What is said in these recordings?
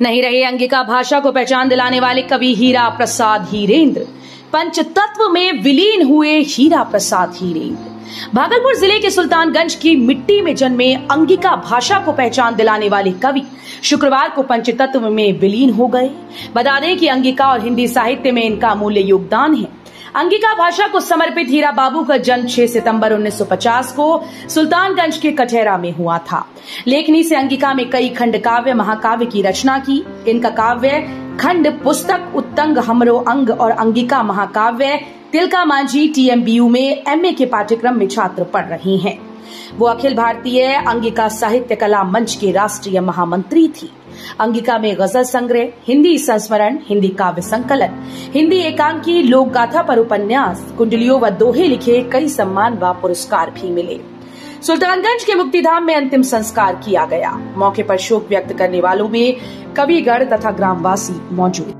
नहीं रहे अंगिका भाषा को पहचान दिलाने वाले कवि हीरा प्रसाद हीरेंद्र। पंचतत्व में विलीन हुए हीरा प्रसाद हीरेंद्र भागलपुर जिले के सुल्तानगंज की मिट्टी में जन्मे अंगिका भाषा को पहचान दिलाने वाले कवि शुक्रवार को पंचतत्व में विलीन हो गए। बता दें कि अंगिका और हिंदी साहित्य में इनका अमूल्य योगदान है। अंगिका भाषा को समर्पित हीरा बाबू का जन्म 6 सितंबर 1950 को सुल्तानगंज के कठेरा में हुआ था। लेखनी से अंगिका में कई खंड काव्य महाकाव्य की रचना की। इनका काव्य खंड पुस्तक उत्तंग हमरो अंग और अंगिका महाकाव्य तिलका मांझी TMBU में MA के पाठ्यक्रम में छात्र पढ़ रही हैं। वो अखिल भारतीय अंगिका साहित्य कला मंच के राष्ट्रीय महामंत्री थी। अंगिका में गजल संग्रह, हिंदी संस्मरण, हिंदी काव्य संकलन, हिंदी एकांकी, लोक गाथा पर उपन्यास, कुंडलियों व दोहे लिखे कई सम्मान व पुरस्कार भी मिले। सुल्तानगंज के मुक्तिधाम में अंतिम संस्कार किया गया। मौके पर शोक व्यक्त करने वालों में कविगण तथा ग्रामवासी मौजूद।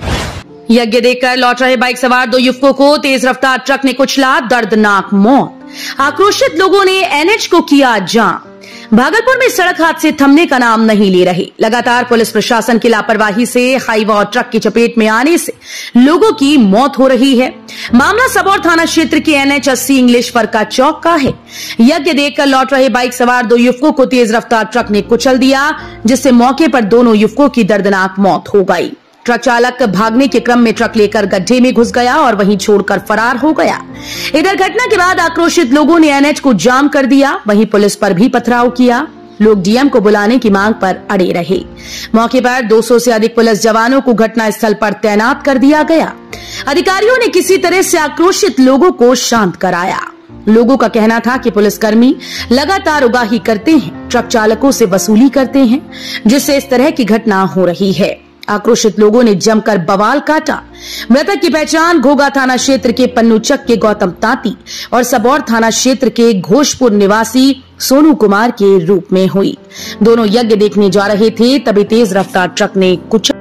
यज्ञ देखकर लौट रहे बाइक सवार 2 युवकों को तेज रफ्तार ट्रक ने कुचला, दर्दनाक मौत। आक्रोशित लोगों ने NH को किया जाम। भागलपुर में सड़क हादसे थमने का नाम नहीं ले रहे। लगातार पुलिस प्रशासन की लापरवाही से हाईवा और ट्रक की चपेट में आने से लोगों की मौत हो रही है। मामला सबौर थाना क्षेत्र के NH 80 इंग्लिश फरका चौक का है। यज्ञ देखकर लौट रहे बाइक सवार 2 युवकों को तेज रफ्तार ट्रक ने कुचल दिया, जिससे मौके पर दोनों युवकों की दर्दनाक मौत हो गई। ट्रक चालक भागने के क्रम में ट्रक लेकर गड्ढे में घुस गया और वहीं छोड़कर फरार हो गया। इधर घटना के बाद आक्रोशित लोगों ने NH को जाम कर दिया। वहीं पुलिस पर भी पथराव किया। लोग DM को बुलाने की मांग पर अड़े रहे। मौके पर 200 से अधिक पुलिस जवानों को घटनास्थल पर तैनात कर दिया गया। अधिकारियों ने किसी तरह से आक्रोशित लोगों को शांत कराया। लोगों का कहना था कि पुलिसकर्मी लगातार उगाही करते हैं, ट्रक चालकों से वसूली करते हैं, जिससे इस तरह की घटना हो रही है। आक्रोशित लोगों ने जमकर बवाल काटा। मृतक की पहचान घोघा थाना क्षेत्र के पन्नूचक के गौतम तांती और सबौर थाना क्षेत्र के घोषपुर निवासी सोनू कुमार के रूप में हुई। दोनों यज्ञ देखने जा रहे थे, तभी तेज रफ्तार ट्रक ने कुचल।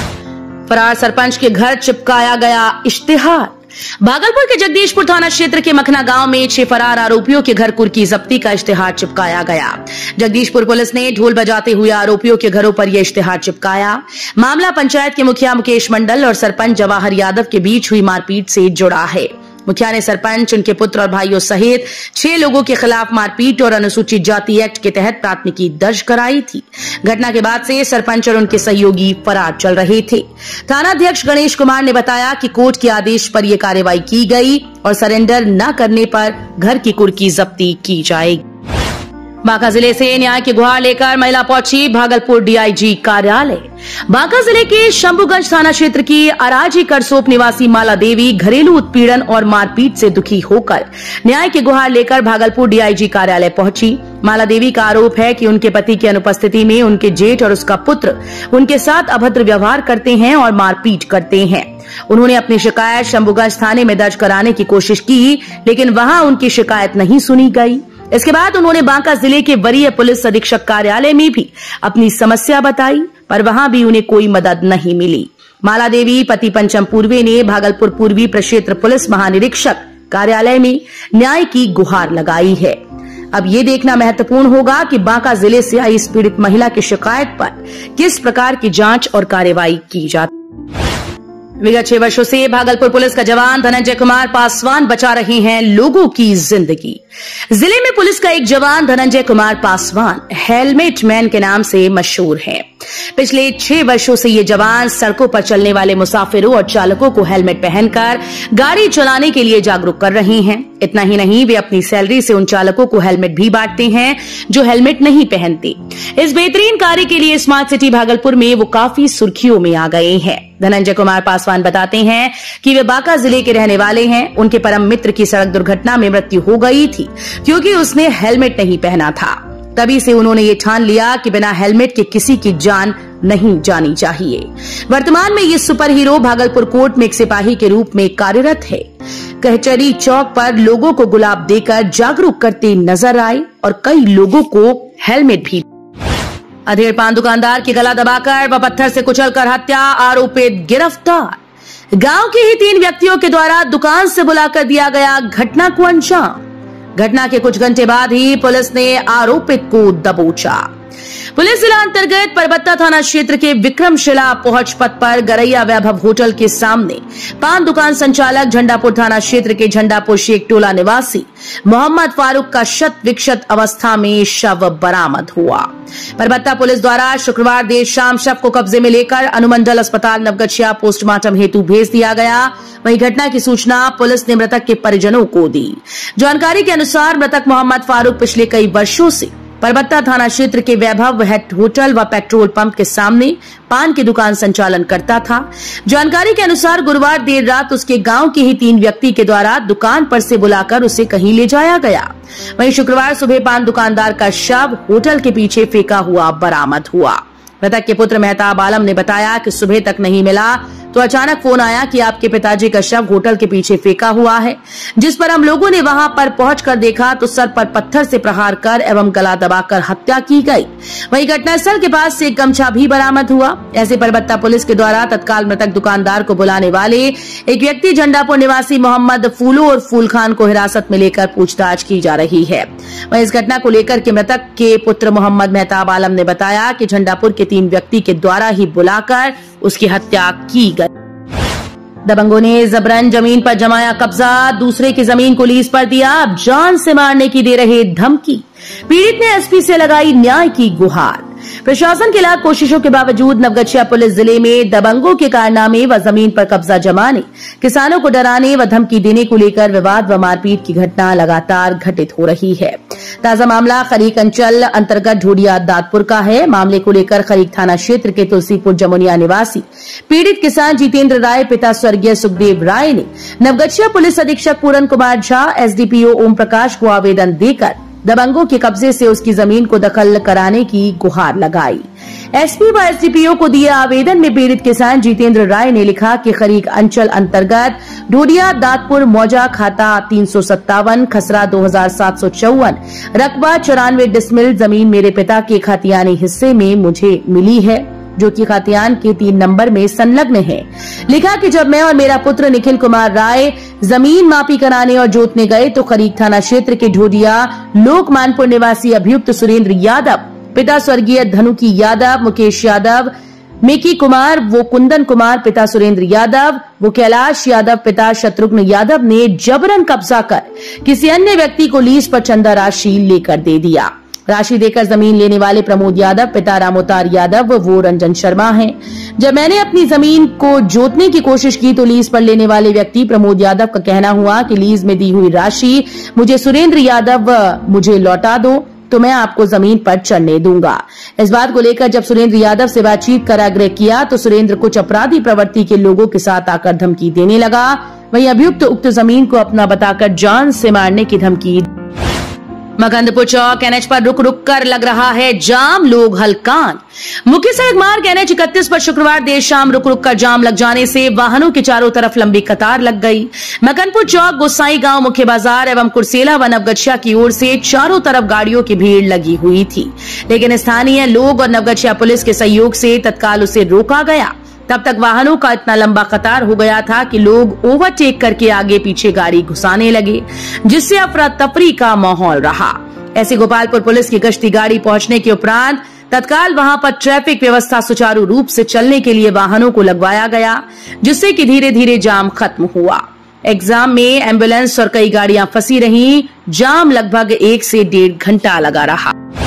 फरार सरपंच के घर चिपकाया गया इश्तिहार। भागलपुर के जगदीशपुर थाना क्षेत्र के मखना गांव में 6 फरार आरोपियों के घर कुर्की जब्ती का इश्तिहार चिपकाया गया। जगदीशपुर पुलिस ने ढोल बजाते हुए आरोपियों के घरों पर यह इश्तिहार चिपकाया। मामला पंचायत के मुखिया मुकेश मंडल और सरपंच जवाहर यादव के बीच हुई मारपीट से जुड़ा है। मुखिया ने सरपंच, उनके पुत्र और भाइयों सहित 6 लोगों के खिलाफ मारपीट और अनुसूचित जाति एक्ट के तहत प्राथमिकी दर्ज कराई थी। घटना के बाद से सरपंच और उनके सहयोगी फरार चल रहे थे। थानाध्यक्ष गणेश कुमार ने बताया कि कोर्ट के आदेश पर यह कार्रवाई की गई और सरेंडर न करने पर घर की कुर्की जब्ती की जाएगी। बांका जिले से न्याय की गुहार लेकर महिला पहुंची भागलपुर DIG कार्यालय। बांका जिले के शंभूगंज थाना क्षेत्र की अराजी करसोप निवासी माला देवी घरेलू उत्पीड़न और मारपीट से दुखी होकर न्याय की गुहार लेकर भागलपुर DIG कार्यालय पहुंची। माला देवी का आरोप है कि उनके पति की अनुपस्थिति में उनके जेठ और उसका पुत्र उनके साथ अभद्र व्यवहार करते हैं और मारपीट करते हैं। उन्होंने अपनी शिकायत शंभूगंज थाने में दर्ज कराने की कोशिश की, लेकिन वहां उनकी शिकायत नहीं सुनी गई। इसके बाद उन्होंने बांका जिले के वरीय पुलिस अधीक्षक कार्यालय में भी अपनी समस्या बताई, पर वहां भी उन्हें कोई मदद नहीं मिली। माला देवी पति पंचम पूर्वे ने भागलपुर पूर्वी प्रक्षेत्र पुलिस महानिरीक्षक कार्यालय में न्याय की गुहार लगाई है। अब ये देखना महत्वपूर्ण होगा कि बांका जिले से आई इस पीड़ित महिला की शिकायत पर किस प्रकार की जांच और कार्रवाई की जाती। विगत 6 वर्षों से भागलपुर पुलिस का जवान धनंजय कुमार पासवान बचा रहे हैं लोगों की जिंदगी। जिले में पुलिस का एक जवान धनंजय कुमार पासवान हेलमेट मैन के नाम से मशहूर है। पिछले 6 वर्षों से ये जवान सड़कों पर चलने वाले मुसाफिरों और चालकों को हेलमेट पहनकर गाड़ी चलाने के लिए जागरूक कर रहे हैं। इतना ही नहीं, वे अपनी सैलरी से उन चालकों को हेलमेट भी बांटते हैं जो हेलमेट नहीं पहनते। इस बेहतरीन कार्य के लिए स्मार्ट सिटी भागलपुर में वो काफी सुर्खियों में आ गए हैं। धनंजय कुमार पासवान बताते हैं कि वे बांका जिले के रहने वाले हैं। उनके परम मित्र की सड़क दुर्घटना में मृत्यु हो गई थी क्योंकि उसने हेलमेट नहीं पहना था। तभी से उन्होंने ये ठान लिया कि बिना हेलमेट के किसी की जान नहीं जानी चाहिए। वर्तमान में ये सुपर हीरो भागलपुर कोर्ट में एक सिपाही के रूप में कार्यरत है। कचहरी चौक पर लोगों को गुलाब देकर जागरूक करते नजर आए और कई लोगों को हेलमेट भी। अधेड़ पान दुकानदार की गला दबाकर व पत्थर से कुचलकर हत्या, आरोपित गिरफ्तार। गांव के ही 3 व्यक्तियों के द्वारा दुकान से बुलाकर दिया गया घटना को अंजाम। घटना के कुछ घंटे बाद ही पुलिस ने आरोपित को दबोचा। पुलिस जिला अंतर्गत परबत्ता थाना क्षेत्र के विक्रमशिला पहुंच पथ पर गरैया वैभव होटल के सामने पान दुकान संचालक झंडापुर थाना क्षेत्र के झंडापुर शेख टोला निवासी मोहम्मद फारूक का शत विक्षत अवस्था में शव बरामद हुआ। परबत्ता पुलिस द्वारा शुक्रवार देर शाम शव को कब्जे में लेकर अनुमंडल अस्पताल नवगछिया पोस्टमार्टम हेतु भेज दिया गया। वहीं घटना की सूचना पुलिस ने मृतक के परिजनों को दी। जानकारी के अनुसार मृतक मोहम्मद फारूक पिछले कई वर्षों से परबत्ता थाना क्षेत्र के वैभव होटल व पेट्रोल पंप के सामने पान की दुकान संचालन करता था। जानकारी के अनुसार गुरुवार देर रात उसके गांव के ही 3 व्यक्ति के द्वारा दुकान पर से बुलाकर उसे कहीं ले जाया गया। वहीं शुक्रवार सुबह पान दुकानदार का शव होटल के पीछे फेंका हुआ बरामद हुआ। मृतक के पुत्र मेहताब आलम ने बताया कि सुबह तक नहीं मिला तो अचानक फोन आया कि आपके पिताजी का शव होटल के पीछे फेंका हुआ है, जिस पर हम लोगों ने वहां पर पहुंचकर देखा तो सर पर पत्थर से प्रहार कर एवं गला दबाकर हत्या की गई। वहीं घटनास्थल के पास से एक गमछा भी बरामद हुआ। ऐसे परबत्ता पुलिस के द्वारा तत्काल मृतक दुकानदार को बुलाने वाले एक व्यक्ति झंडापुर निवासी मोहम्मद फूलो और फूल खान को हिरासत में लेकर पूछताछ की जा रही है। वहीं इस घटना को लेकर के मृतक के पुत्र मोहम्मद मेहताब आलम ने बताया कि झंडापुर के 3 व्यक्ति के द्वारा ही बुलाकर उसकी हत्या की गई। दबंगों ने जबरन जमीन पर जमाया कब्जा, दूसरे की जमीन को लीज पर दिया, अब जान से मारने की दे रहे धमकी। पीड़ित ने एसपी से लगाई न्याय की गुहार। प्रशासन के लाख कोशिशों के बावजूद नवगछिया पुलिस जिले में दबंगों के कारनामे व जमीन पर कब्जा जमाने, किसानों को डराने व धमकी देने को लेकर विवाद व मारपीट की घटना लगातार घटित हो रही है। ताजा मामला खरीक अंचल अंतर्गत ढोडिया दादपुर का है। मामले को लेकर खरीक थाना क्षेत्र के तुलसीपुर जमुनिया निवासी पीड़ित किसान जितेंद्र राय पिता स्वर्गीय सुखदेव राय ने नवगछिया पुलिस अधीक्षक पूरन कुमार झा, एसडीपीओ ओम प्रकाश को आवेदन देकर दबंगों के कब्जे से उसकी जमीन को दखल कराने की गुहार लगाई। एसपी व एसडीपीओ को दिए आवेदन में पीड़ित किसान जितेंद्र राय ने लिखा कि खरीक अंचल अंतर्गत ढोडिया दादपुर मौजा खाता 357 खसरा 2754 रकबा 94 डिसमिल जमीन मेरे पिता के खतियानी हिस्से में मुझे मिली है, जो कि खतियान के 3 नंबर में संलग्न है। लिखा कि जब मैं और मेरा पुत्र निखिल कुमार राय जमीन मापी कराने और जोतने गए तो खरीक थाना क्षेत्र के ढोडिया लोकमानपुर निवासी अभियुक्त सुरेंद्र यादव पिता स्वर्गीय धनुकी यादव, मुकेश यादव, मिकी कुमार, वो कुंदन कुमार पिता सुरेंद्र यादव, वो कैलाश यादव पिता शत्रुघ्न यादव ने जबरन कब्जा कर किसी अन्य व्यक्ति को लीज पर चंदा राशि लेकर दे दिया। राशि देकर जमीन लेने वाले प्रमोद यादव पिता रामोतार यादव वो रंजन शर्मा हैं। जब मैंने अपनी जमीन को जोतने की कोशिश की तो लीज पर लेने वाले व्यक्ति प्रमोद यादव का कहना हुआ कि लीज में दी हुई राशि मुझे सुरेंद्र यादव मुझे लौटा दो तो मैं आपको जमीन पर चढ़ने दूंगा। इस बात को लेकर जब सुरेंद्र यादव से बातचीत कर आग्रह किया तो सुरेंद्र कुछ अपराधी प्रवृत्ति के लोगों के साथ आकर धमकी देने लगा। वहीं अभियुक्त उक्त जमीन को अपना बताकर जान से मारने की धमकी। मकंदपुर चौक एनएच पर रुक रुक कर लग रहा है जाम, लोग हलकान। मुख्य सड़क मार्ग एनएच 31 पर शुक्रवार देर शाम रुक रुक कर जाम लग जाने से वाहनों के चारों तरफ लंबी कतार लग गई। मकंदपुर चौक, गोसाई गांव, मुख्य बाजार एवं कुर्सेला व नवगछिया की ओर से चारों तरफ गाड़ियों की भीड़ लगी हुई थी, लेकिन स्थानीय लोग और नवगछिया पुलिस के सहयोग से तत्काल उसे रोका गया। तब तक वाहनों का इतना लंबा कतार हो गया था कि लोग ओवरटेक करके आगे पीछे गाड़ी घुसाने लगे, जिससे अफरा तफरी का माहौल रहा। ऐसे गोपालपुर पुलिस की गश्ती गाड़ी पहुंचने के उपरांत तत्काल वहां पर ट्रैफिक व्यवस्था सुचारू रूप से चलने के लिए वाहनों को लगवाया गया, जिससे कि धीरे धीरे जाम खत्म हुआ। एग्जाम में एम्बुलेंस और कई गाड़ियां फंसी रहीं। जाम लगभग 1 से 1.5 घंटा लगा रहा।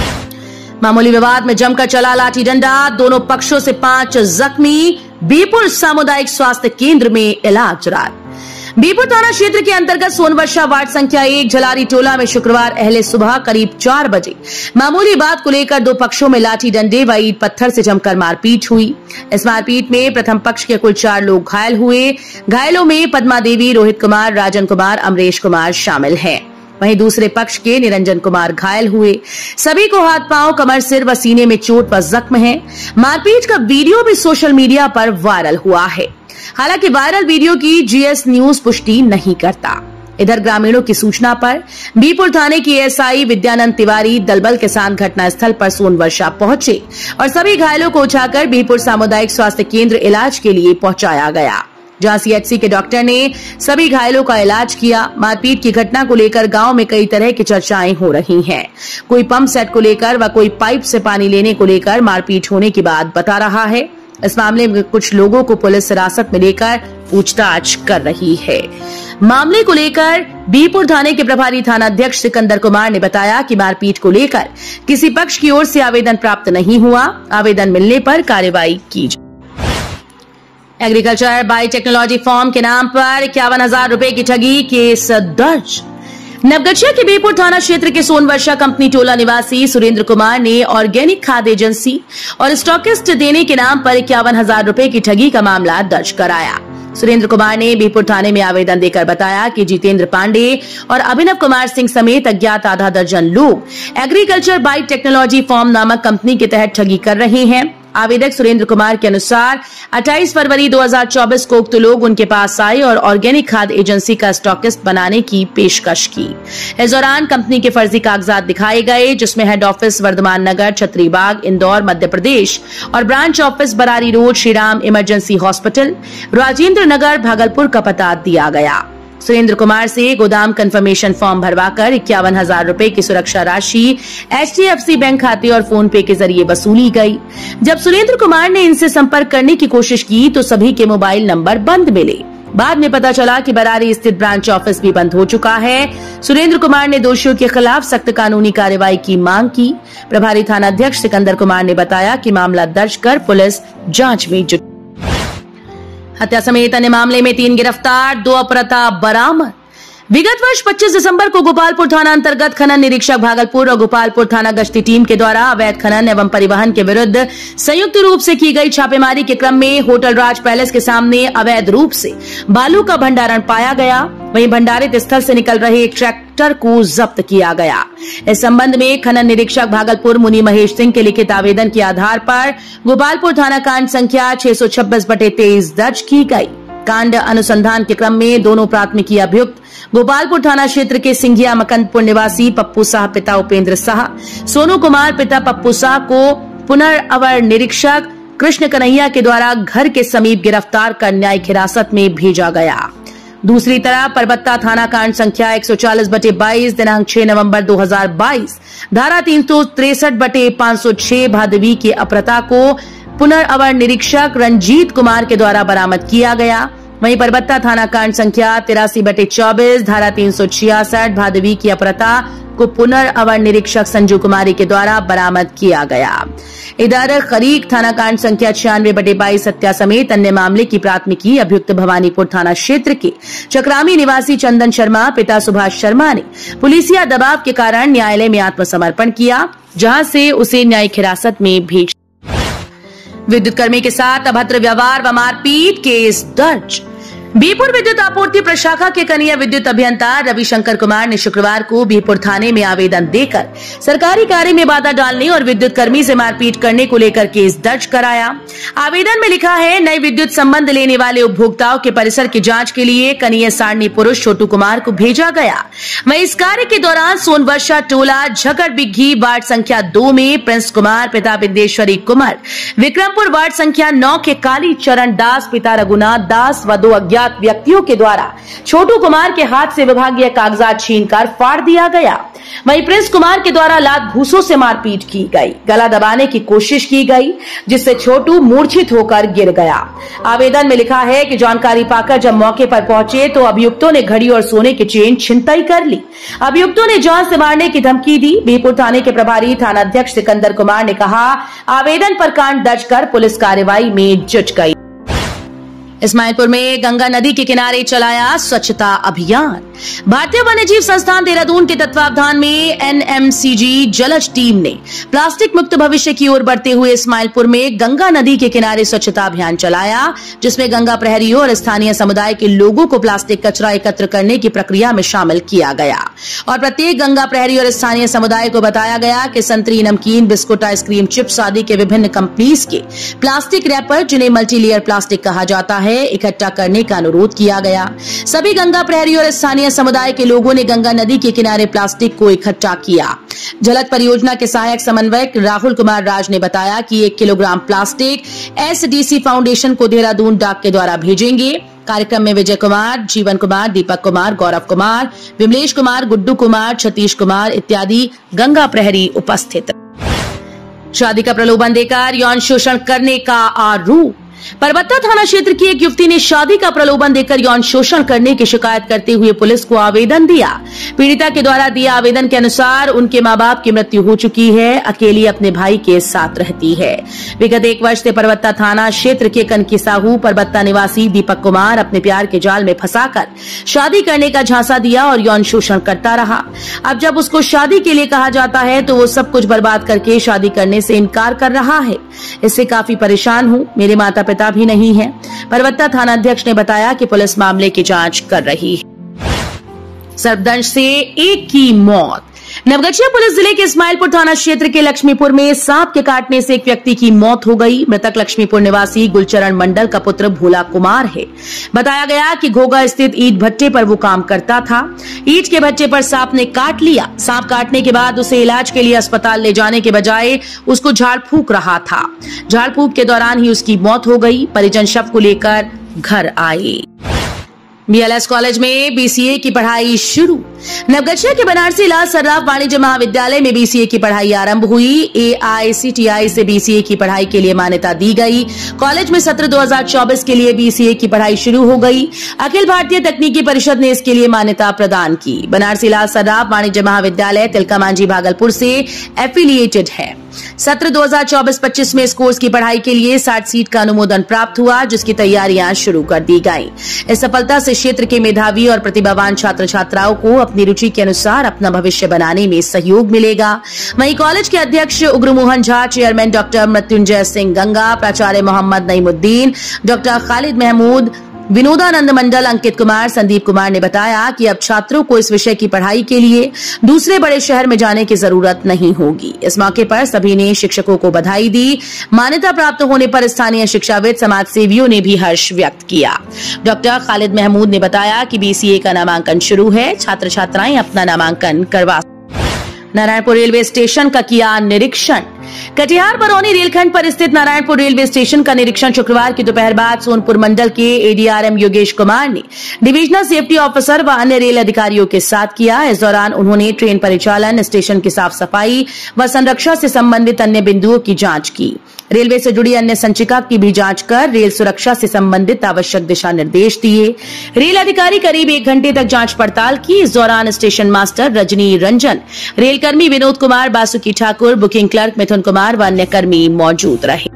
मामूली विवाद में जमकर चला लाठी डंडा, दोनों पक्षों से 5 जख्मी। बीरपुर सामुदायिक स्वास्थ्य केंद्र में इलाज रात। बीरपुर थाना क्षेत्र के अंतर्गत सोनवर्षा वार्ड संख्या 1 झलारी टोला में शुक्रवार अहले सुबह करीब 4 बजे मामूली बात को लेकर 2 पक्षों में लाठी डंडे व ईंट पत्थर से जमकर मारपीट हुई। इस मारपीट में प्रथम पक्ष के कुल 4 लोग घायल हुए। घायलों में पद्मा देवी, रोहित कुमार, राजन कुमार, अमरेश कुमार शामिल हैं। वहीं दूसरे पक्ष के निरंजन कुमार घायल हुए। सभी को हाथ पांव, कमर, सिर व सीने में चोट व जख्म है। मारपीट का वीडियो भी सोशल मीडिया पर वायरल हुआ है। हालांकि वायरल वीडियो की जीएस न्यूज पुष्टि नहीं करता। इधर ग्रामीणों की सूचना पर बीरपुर थाने की एएसआई विद्यानंद तिवारी दलबल के साथ घटनास्थल पर सोनवर्षा पहुंचे और सभी घायलों को उठाकर बीरपुर सामुदायिक स्वास्थ्य केंद्र इलाज के लिए पहुंचाया गया। जहां सीएचसी के डॉक्टर ने सभी घायलों का इलाज किया। मारपीट की घटना को लेकर गांव में कई तरह की चर्चाएं हो रही हैं। कोई पंप सेट को लेकर व कोई पाइप से पानी लेने को लेकर मारपीट होने की बात बता रहा है। इस मामले में कुछ लोगों को पुलिस हिरासत में लेकर पूछताछ कर रही है। मामले को लेकर बीरपुर थाने के प्रभारी थाना अध्यक्ष सिकंदर कुमार ने बताया कि मारपीट को लेकर किसी पक्ष की ओर से आवेदन प्राप्त नहीं हुआ। आवेदन मिलने पर कार्रवाई की जाए। एग्रीकल्चर बायोटेक्नोलॉजी फॉर्म के नाम पर 51,000 रुपए की ठगी केस दर्ज। नवगछिया के बीरपुर थाना क्षेत्र के सोनवर्षा कंपनी टोला निवासी सुरेंद्र कुमार ने ऑर्गेनिक खाद एजेंसी और स्टॉकिस्ट देने के नाम पर 51,000 रुपए की ठगी का मामला दर्ज कराया। सुरेंद्र कुमार ने बीरपुर थाने में आवेदन देकर बताया कि जितेंद्र पांडे और अभिनव कुमार सिंह समेत अज्ञात आधा दर्जन लोग एग्रीकल्चर बायोटेक्नोलॉजी फॉर्म नामक कंपनी के तहत ठगी कर रहे हैं। आवेदक सुरेंद्र कुमार के अनुसार 28 फरवरी 2024 को उक्त लोग उनके पास आए और ऑर्गेनिक खाद एजेंसी का स्टॉकिस्ट बनाने की पेशकश की। इस दौरान कंपनी के फर्जी कागजात दिखाए गए, जिसमें हेड ऑफिस वर्धमान नगर, छतरी बाग, इंदौर, मध्य प्रदेश और branch office Barari road, Shriram emergency hospital, Rajendra Nagar, Bhagalpur का पता दिया गया। सुरेंद्र कुमार से गोदाम कंफर्मेशन फॉर्म भरवाकर 51,000 रुपए की सुरक्षा राशि HDFC बैंक खाते और फोन पे के जरिए वसूली गई। जब सुरेंद्र कुमार ने इनसे संपर्क करने की कोशिश की तो सभी के मोबाइल नंबर बंद मिले। बाद में पता चला कि बरारी स्थित ब्रांच ऑफिस भी बंद हो चुका है। सुरेंद्र कुमार ने दोषियों के खिलाफ सख्त कानूनी कार्रवाई की मांग की। प्रभारी थाना अध्यक्ष सिकंदर कुमार ने बताया कि मामला दर्ज कर पुलिस जांच में जुटी। हत्या समेत अन्य मामले में 3 गिरफ्तार, 2 अपराधी बरामद। विगत वर्ष 25 दिसंबर को गोपालपुर थाना अंतर्गत खनन निरीक्षक भागलपुर और गोपालपुर थाना गश्ती टीम के द्वारा अवैध खनन एवं परिवहन के विरुद्ध संयुक्त रूप से की गई छापेमारी के क्रम में होटल राज पैलेस के सामने अवैध रूप से बालू का भंडारण पाया गया। वहीं भंडारित स्थल से निकल रहे एक ट्रैक्टर को जब्त किया गया। इस संबंध में खनन निरीक्षक भागलपुर मुनि महेश सिंह के लिखित आवेदन के आधार पर गोपालपुर थाना कांड संख्या 626/23 दर्ज की गई। कांड अनुसंधान के क्रम में दोनों प्राथमिकी अभियुक्त गोपालपुर थाना क्षेत्र के सिंघिया मकंदपुर निवासी पप्पू साह पिता उपेंद्र साह, सोनू कुमार पिता पप्पू साह को पुनर्अवर निरीक्षक कृष्ण कन्हैया के द्वारा घर के समीप गिरफ्तार कर न्यायिक हिरासत में भेजा गया। दूसरी तरफ परबत्ता थाना कांड संख्या 140/22 दिनांक 6 नवंबर 2022 धारा 363/506 भादवी के अपराधा को पुनर्अवर निरीक्षक रंजीत कुमार के द्वारा बरामद किया गया। वहीं परबत्ता थाना कांड संख्या 83/24 धारा 366 भादवी की अपराधा को पुनर्अवर निरीक्षक संजू कुमारी के द्वारा बरामद किया गया। इधर खरीक थाना कांड संख्या 96/22 हत्या समेत अन्य मामले की प्राथमिकी अभियुक्त भवानीपुर थाना क्षेत्र के चक्रामी निवासी चंदन शर्मा पिता सुभाष शर्मा ने पुलिसिया दबाव के कारण न्यायालय में आत्मसमर्पण किया, जहां से उसे न्यायिक हिरासत में भेज। विद्युत कर्मी के साथ अभद्र व्यवहार व मारपीट केस दर्ज। बीरपुर विद्युत आपूर्ति प्रशाखा के कनीय विद्युत अभियंता रविशंकर कुमार ने शुक्रवार को बीरपुर थाने में आवेदन देकर सरकारी कार्य में बाधा डालने और विद्युत कर्मी से मारपीट करने को लेकर केस दर्ज कराया। आवेदन में लिखा है, नए विद्युत संबंध लेने वाले उपभोक्ताओं के परिसर की जांच के लिए कनीय सारणी पुरुष छोटू कुमार को भेजा गया। वहीं इस कार्य के दौरान सोनवर्षा टोला झकड़ बिग्घी वार्ड संख्या 2 में प्रिंस कुमार पिता बिंदेश्वरी कुमार, विक्रमपुर वार्ड संख्या 9 के काली चरण दास पिता रघुनाथ दास व 2 अज्ञात व्यक्तियों के द्वारा छोटू कुमार के हाथ से विभागीय कागजात छीनकर फाड़ दिया गया। वहीं प्रिंस कुमार के द्वारा लात घूंसों से मारपीट की गई, गला दबाने की कोशिश की गई, जिससे छोटू मूर्छित होकर गिर गया। आवेदन में लिखा है कि जानकारी पाकर जब मौके पर पहुंचे तो अभियुक्तों ने घड़ी और सोने की चेन छिनतई कर ली। अभियुक्तों ने जान से मारने की धमकी दी। बीरपुर थाने के प्रभारी थाना अध्यक्ष सिकंदर कुमार ने कहा, आवेदन पर कांड दर्ज कर पुलिस कार्रवाई में जुट गई। इस्माइलपुर में गंगा नदी के किनारे चलाया स्वच्छता अभियान। भारतीय वन्यजीव संस्थान देहरादून के तत्वावधान में NMCG जलज टीम ने प्लास्टिक मुक्त भविष्य की ओर बढ़ते हुए इस्माइलपुर में गंगा नदी के किनारे स्वच्छता अभियान चलाया, जिसमें गंगा प्रहरियों और स्थानीय समुदाय के लोगों को प्लास्टिक कचरा एकत्र करने की प्रक्रिया में शामिल किया गया और प्रत्येक गंगा प्रहरी और स्थानीय समुदाय को बताया गया कि संतरी, नमकीन, बिस्कुट, आइसक्रीम, चिप्स आदि के विभिन्न कंपनीज के प्लास्टिक रैपर, जिन्हें मल्टीलेयर प्लास्टिक कहा जाता है, है इकट्ठा करने का अनुरोध किया गया। सभी गंगा प्रहरी और स्थानीय समुदाय के लोगों ने गंगा नदी के किनारे प्लास्टिक को इकट्ठा किया। झलक परियोजना के सहायक समन्वयक राहुल कुमार राज ने बताया कि 1 किलोग्राम प्लास्टिक एसडीसी फाउंडेशन को देहरादून डाक के द्वारा भेजेंगे। कार्यक्रम में विजय कुमार, जीवन कुमार, दीपक कुमार, गौरव कुमार, विमलेश कुमार, गुड्डू कुमार, सतीश कुमार इत्यादि गंगा प्रहरी उपस्थित। शादी का प्रलोभन देकर यौन शोषण करने का आरोप। परबत्ता थाना क्षेत्र की एक युवती ने शादी का प्रलोभन देकर यौन शोषण करने की शिकायत करते हुए पुलिस को आवेदन दिया। पीड़िता के द्वारा दिए आवेदन के अनुसार उनके मां बाप की मृत्यु हो चुकी है, अकेली अपने भाई के साथ रहती है। विगत 1 वर्ष से परबत्ता थाना क्षेत्र के कनकी साहू परबत्ता निवासी दीपक कुमार अपने प्यार के जाल में फंसाकर शादी करने का झांसा दिया और यौन शोषण करता रहा। अब जब उसको शादी के लिए कहा जाता है तो वो सब कुछ बर्बाद करके शादी करने से इनकार कर रहा है। इससे काफी परेशान हूँ, मेरे माता पिता भी नहीं है। परबत्ता थाना अध्यक्ष ने बताया कि पुलिस मामले की जांच कर रही है। सर्पदंश से एक की मौत। नवगछिया पुलिस जिले के इस्माइलपुर थाना क्षेत्र के लक्ष्मीपुर में सांप के काटने से एक व्यक्ति की मौत हो गई। मृतक लक्ष्मीपुर निवासी गुलचरण मंडल का पुत्र भोला कुमार है। बताया गया कि घोगा स्थित ईंट भट्टे पर वो काम करता था। ईंट के भट्टे पर सांप ने काट लिया। सांप काटने के बाद उसे इलाज के लिए अस्पताल ले जाने के बजाय उसको झाड़ फूंक रहा था। झाड़ फूंक के दौरान ही उसकी मौत हो गई। परिजन शव को लेकर घर आए। बीएलएस कॉलेज में बीसीए की पढ़ाई शुरू। नवगछिया के बनारसी लाल सर्राफ वाणिज्य महाविद्यालय में बीसीए की पढ़ाई आरंभ हुई। एआईसीटीई से बीसीए की पढ़ाई के लिए मान्यता दी गई। कॉलेज में सत्र 2024 के लिए बीसीए की पढ़ाई शुरू हो गई। अखिल भारतीय तकनीकी परिषद ने इसके लिए मान्यता प्रदान की। बनारसी लाल सर्राफ वाणिज्य महाविद्यालय तिलका मांझी भागलपुर से एफिलिएटेड है। सत्र 2024-25 में इस कोर्स की पढ़ाई के लिए 60 सीट का अनुमोदन प्राप्त हुआ, जिसकी तैयारियां शुरू कर दी गई। इस सफलता से क्षेत्र के मेधावी और प्रतिभावान छात्र छात्राओं को अपनी रुचि के अनुसार अपना भविष्य बनाने में सहयोग मिलेगा। वहीं कॉलेज के अध्यक्ष उग्रमोहन झा, चेयरमैन डॉक्टर मृत्युंजय सिंह गंगा, प्राचार्य मोहम्मद नईमुद्दीन, डॉक्टर खालिद महमूद, विनोदानंद मंडल, अंकित कुमार, संदीप कुमार ने बताया कि अब छात्रों को इस विषय की पढ़ाई के लिए दूसरे बड़े शहर में जाने की जरूरत नहीं होगी। इस मौके पर सभी ने शिक्षकों को बधाई दी। मान्यता प्राप्त होने पर स्थानीय शिक्षाविद, समाज सेवियों ने भी हर्ष व्यक्त किया। डॉक्टर खालिद महमूद ने बताया कि बीसीए का नामांकन शुरू है, छात्र छात्राएं अपना नामांकन करवा। नारायणपुर रेलवे स्टेशन का किया निरीक्षण। कटिहार बरौनी रेलखंड पर स्थित नारायणपुर रेलवे स्टेशन का निरीक्षण शुक्रवार की दोपहर बाद सोनपुर मंडल के एडीआरएम योगेश कुमार ने डिविजनल सेफ्टी ऑफिसर व अन्य रेल अधिकारियों के साथ किया। इस दौरान उन्होंने ट्रेन परिचालन, स्टेशन की साफ सफाई व संरक्षा से संबंधित अन्य बिंदुओं की जांच की। रेलवे से जुड़ी अन्य संचिका की भी जांच कर रेल सुरक्षा से संबंधित आवश्यक दिशा निर्देश दिए। रेल अधिकारी करीब 1 घंटे तक जांच पड़ताल की। इस दौरान station master Rajni Ranjan, rail कर्मी विनोद कुमार, बासुकी ठाकुर, बुकिंग क्लर्क मिथुन कुमार व अन्य कर्मी मौजूद रहे।